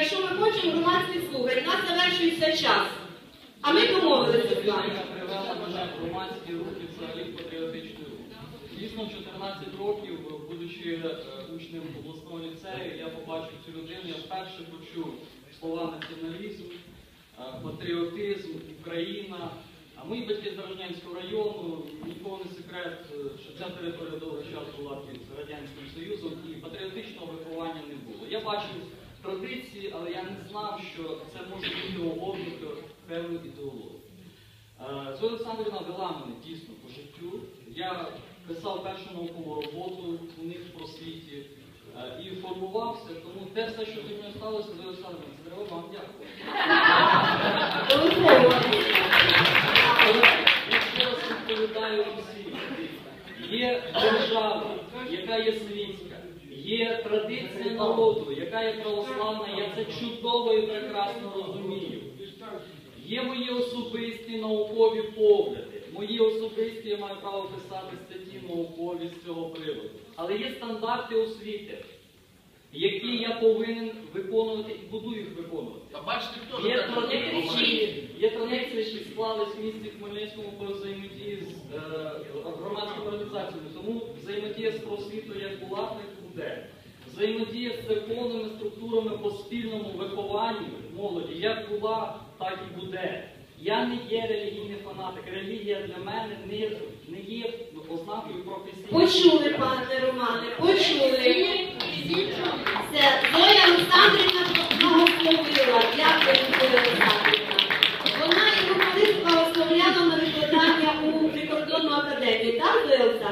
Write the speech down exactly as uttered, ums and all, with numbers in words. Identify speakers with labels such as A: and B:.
A: якщо ми хочемо громадських слухань, у нас завершується час. А ми домовилися з вами.
B: Привела мене громадські рухи взагалі патріотичний рух. Дійсно, чотирнадцять років, будучи учнем обласного ліцею, я побачив цю людину, я вперше почув слова націоналізм, патріотизм, Україна. А мої батьки з Дорожнянського району, нікого не секрет, що ця територія довгий час була під Радянським Союзом і патріотичного виховання не було. Я бачив традиції, але я не знав, що це може бути обов'язки певну ідеологію. Зоя Олександрівна вела мене дійсно по життю. Я писав першу наукову роботу у них в просвіті і формувався, тому те все, що зі мною сталося, Зоя Олександрівна, це треба вам дякувати. Я ще раз відповідаю усім. Є держава, яка є світська, є традиція народу, яка є православна, я це чудово і прекрасно розумію. Є мої особисті наукові погляди, мої особисті, я маю право писати статті наукові з цього приводу. Але є стандарти освіти, які я повинен виконувати і буду їх виконувати. Є традиції, є традиції, які склались в місті Хмельницькому по взаємодії з е, громадськими організаціями. Тому взаємодія з просвітою як була, так і буде. Взаємодія з церковними структурами по спільному вихованню молоді як була, так і буде. Я не є релігійний фанатик. Релігія для мене не, не є ознакою професійної.
A: Почули, пане Романе, почули. Це Зоя Олександрівна благословила. Дякую, Зоя Олександрівна. Вона і журналіст благословляла на викладання у прикордонну академію. Так, Зоя Олександрівна?